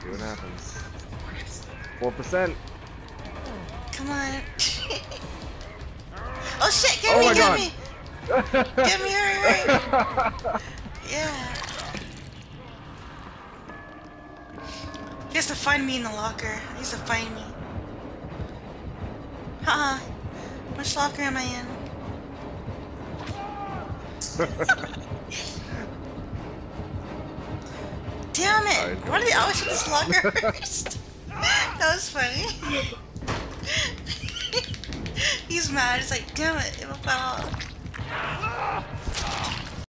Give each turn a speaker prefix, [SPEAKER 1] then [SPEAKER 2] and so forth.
[SPEAKER 1] See what happens. 4%.
[SPEAKER 2] Come on. Oh shit, get
[SPEAKER 1] Oh
[SPEAKER 2] me,
[SPEAKER 1] my
[SPEAKER 2] get
[SPEAKER 1] God.
[SPEAKER 2] me! Get me, hurry! Yeah. He has to find me in the locker. He has to find me. Haha. Which locker am I in? Damn it! Why do they always hit this locker first? That was funny. He's mad. He's like, damn it, it fell off.